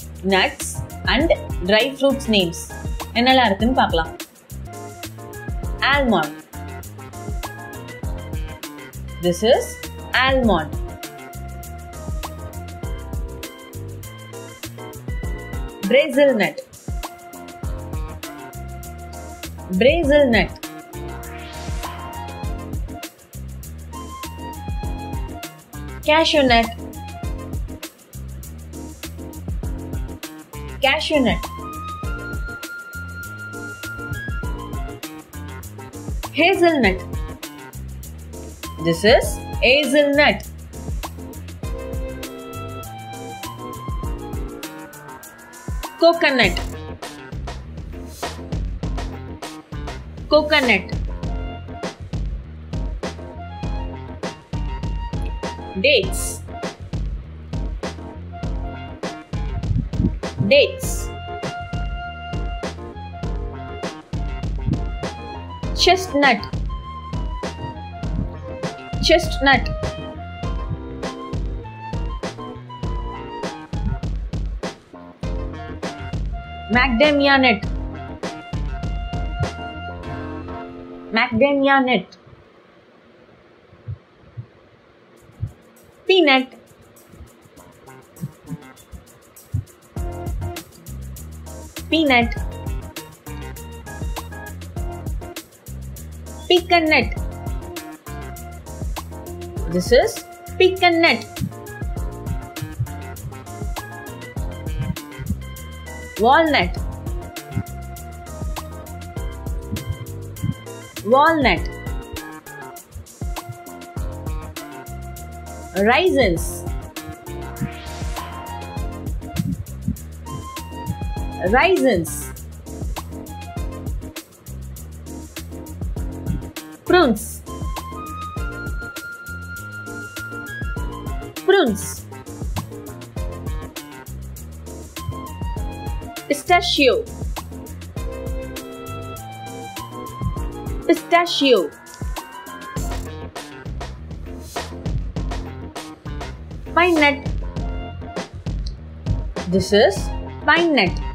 nuts and dry fruits names. என்னெல்லாம் இருக்குன்னு பார்க்கலாம். Almond. This is almond. Hazelnut. Hazelnut. Cashew nut. Cashew nut. Hazelnut. This is hazelnut. Coconut. Coconut. Dates. Dates. Chestnut. Chestnut. Macadamia nut. Macadamia nut. Peanut. Peanut. Pecan nut. This is pecan nut. Walnut. Walnut. Raisins. Raisins. Prunes. Prunes. Pistachio. Pistachio. Pine nut. This is pine nut.